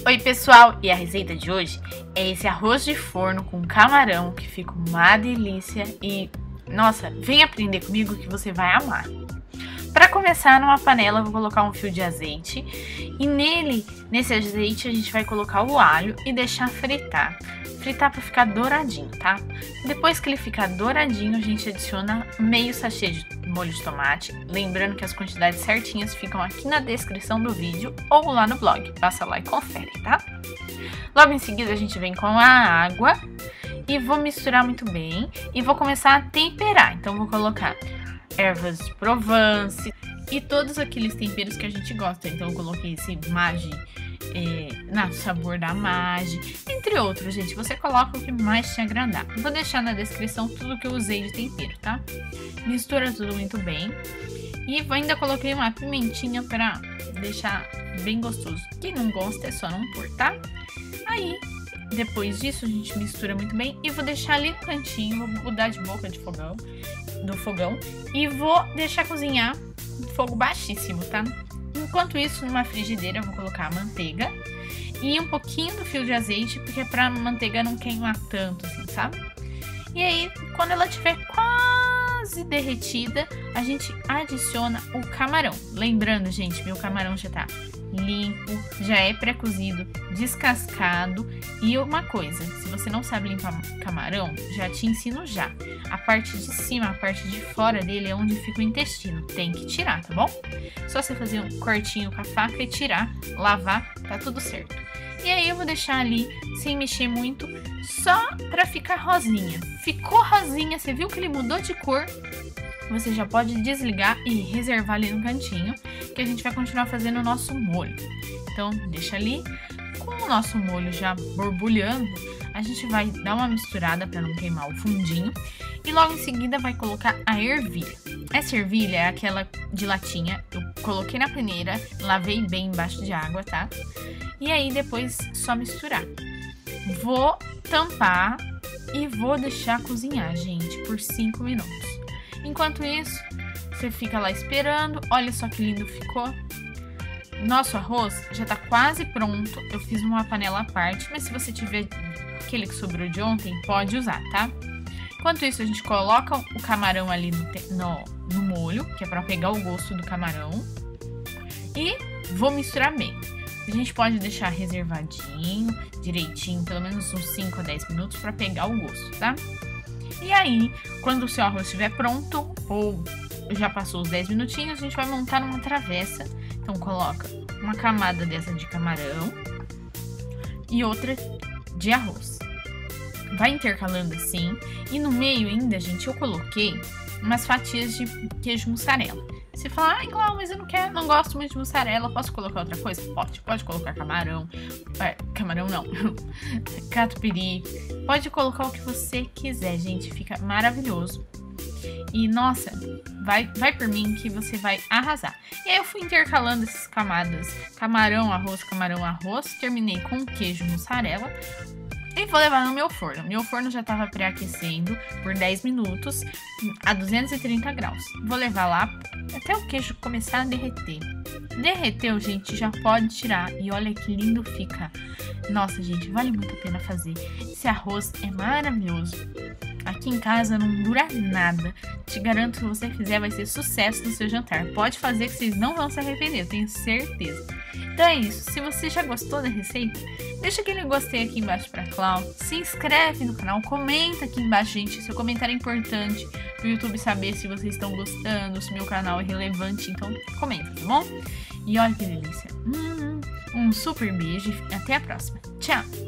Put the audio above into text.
Oi pessoal, e a receita de hoje é esse arroz de forno com camarão que fica uma delícia e, nossa, vem aprender comigo que você vai amar. Para começar, numa panela eu vou colocar um fio de azeite e nesse azeite a gente vai colocar o alho e deixar fritar. Fritar para ficar douradinho, tá? Depois que ele ficar douradinho, a gente adiciona meio sachê de molho de tomate. Lembrando que as quantidades certinhas ficam aqui na descrição do vídeo ou lá no blog. Passa lá e confere, tá? Logo em seguida a gente vem com a água e vou misturar muito bem e vou começar a temperar. Então vou colocar ervas de Provence e todos aqueles temperos que a gente gosta. Então eu coloquei esse Maggi, sabor da Maggi, entre outros, gente. Você coloca o que mais te agradar. Vou deixar na descrição tudo que eu usei de tempero, tá? Mistura tudo muito bem. E ainda coloquei uma pimentinha pra deixar bem gostoso. Quem não gosta é só não pôr, tá? Aí, depois disso, a gente mistura muito bem. E vou deixar ali no cantinho, vou mudar de boca do fogão. E vou deixar cozinhar em fogo baixíssimo, tá? Enquanto isso, numa frigideira, eu vou colocar a manteiga e um pouquinho do fio de azeite, porque é pra manteiga não queimar tanto, assim, sabe? E aí, quando ela estiver quase derretida, a gente adiciona o camarão. Lembrando, gente, meu camarão já tá limpo, já é pré-cozido, descascado. E uma coisa, se você não sabe limpar camarão, já te ensino já. A parte de cima, a parte de fora dele é onde fica o intestino. Tem que tirar, tá bom? Só você fazer um cortinho com a faca e tirar, lavar, tá tudo certo. E aí eu vou deixar ali, sem mexer muito, só pra ficar rosinha. Ficou rosinha, você viu que ele mudou de cor? Você já pode desligar e reservar ali no cantinho, que a gente vai continuar fazendo o nosso molho. Então, deixa ali. Com o nosso molho já borbulhando, a gente vai dar uma misturada para não queimar o fundinho. E logo em seguida vai colocar a ervilha. Essa ervilha é aquela de latinha. Eu coloquei na peneira, lavei bem embaixo de água, tá? E aí depois só misturar. Vou tampar e vou deixar cozinhar, gente, por 5 minutos. Enquanto isso, você fica lá esperando. Olha só que lindo ficou. Nosso arroz já tá quase pronto. Eu fiz uma panela à parte, mas se você tiver aquele que sobrou de ontem, pode usar, tá? Enquanto isso, a gente coloca o camarão ali no molho, que é pra pegar o gosto do camarão. E vou misturar bem. A gente pode deixar reservadinho, direitinho, pelo menos uns 5 a 10 minutos pra pegar o gosto, tá? E aí, quando o seu arroz estiver pronto, ou já passou os 10 minutinhos, a gente vai montar numa travessa. Então, coloca uma camada dessa de camarão e outra de arroz. Vai intercalando assim. E no meio ainda, gente, eu coloquei umas fatias de queijo mussarela. Você fala, ai, Clau, mas eu não gosto muito de mussarela, posso colocar outra coisa? Pode colocar camarão. Camarão não. Catupiry. Pode colocar o que você quiser, gente. Fica maravilhoso. E, nossa, vai por mim que você vai arrasar. E aí eu fui intercalando essas camadas. Camarão, arroz. Terminei com queijo mussarela. E vou levar no meu forno. Meu forno já estava pré-aquecendo por 10 minutos a 230 graus. Vou levar lá até o queijo começar a derreter. Derreteu, gente, já pode tirar. E olha que lindo fica. Nossa, gente, vale muito a pena fazer. Esse arroz é maravilhoso. Aqui em casa não dura nada. Te garanto que se você fizer vai ser sucesso no seu jantar. Pode fazer que vocês não vão se arrepender, eu tenho certeza. Então é isso. Se você já gostou da receita, deixa aquele gostei aqui embaixo pra Clau. Se inscreve no canal, comenta aqui embaixo, gente. Seu comentário é importante pro YouTube saber se vocês estão gostando, se meu canal é relevante. Então comenta, tá bom? E olha que delícia. Um super beijo e até a próxima. Tchau!